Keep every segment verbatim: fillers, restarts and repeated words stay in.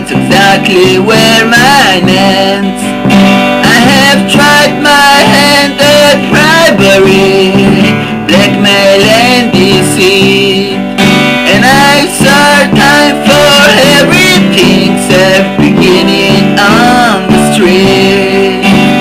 that's exactly where mine ends. I have tried my hand at bribery, blackmail and deceit, and I saw time for everything except beginning on the street.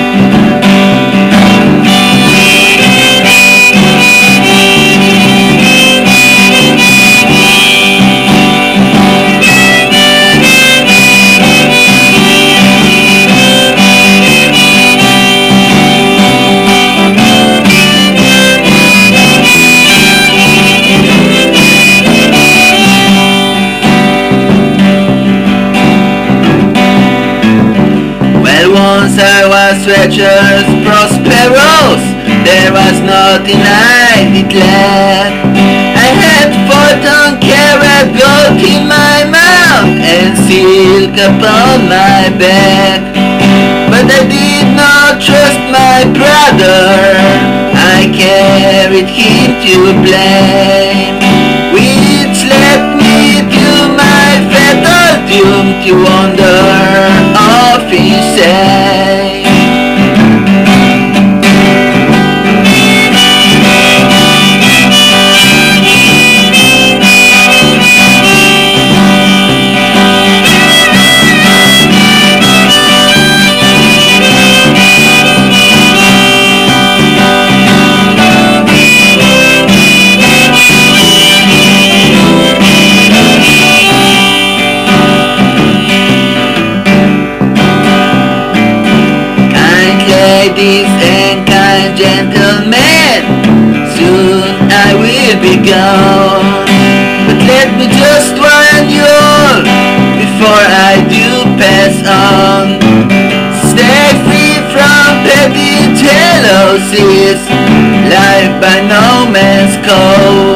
Once I was treacherous, prosperous, there was nothing I did lack. I had fortune, carrot, gold in my mouth, and silk upon my back. But I did not trust my brother, I carried him to blame, which led me to my fatal doom to wander off insane. Ladies and kind gentlemen, soon I will be gone, but let me just warn you all before I do pass on. Stay free from petty jealousies, life by no man's code.